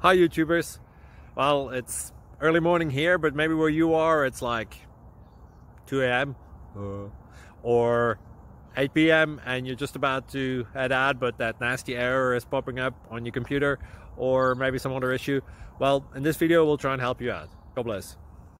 Hi YouTubers. Well, it's early morning here, but maybe where you are it's like 2 a.m. or 8 p.m. and you're just about to head out, but that nasty error is popping up on your computer, or maybe some other issue. Well, in this video we'll try and help you out. God bless.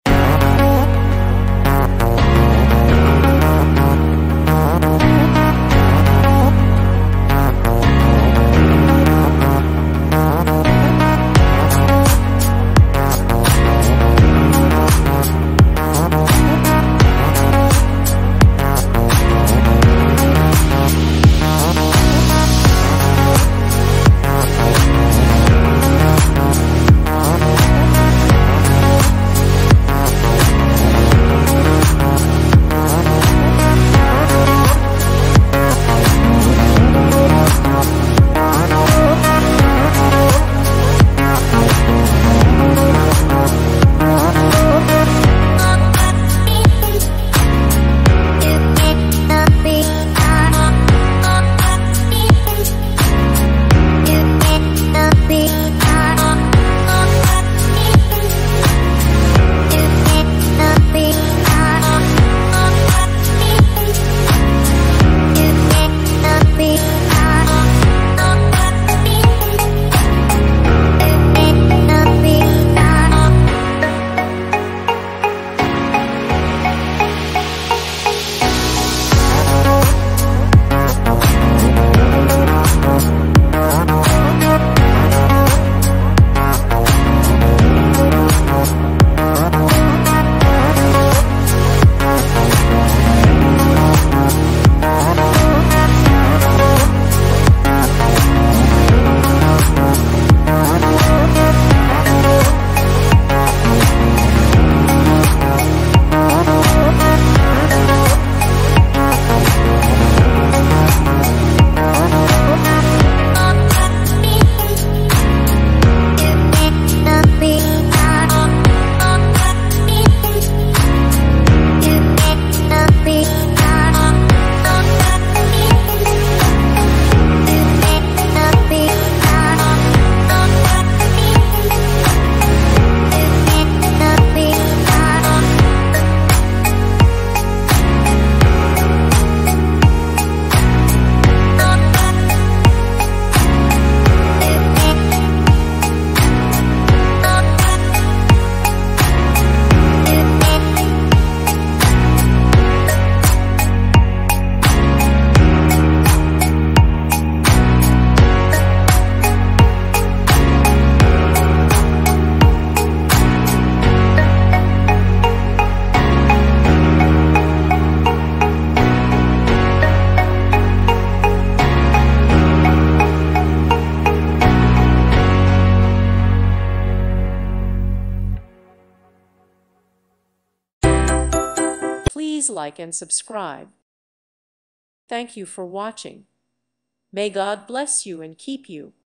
Please like and subscribe. Thank you for watching. May God bless you and keep you.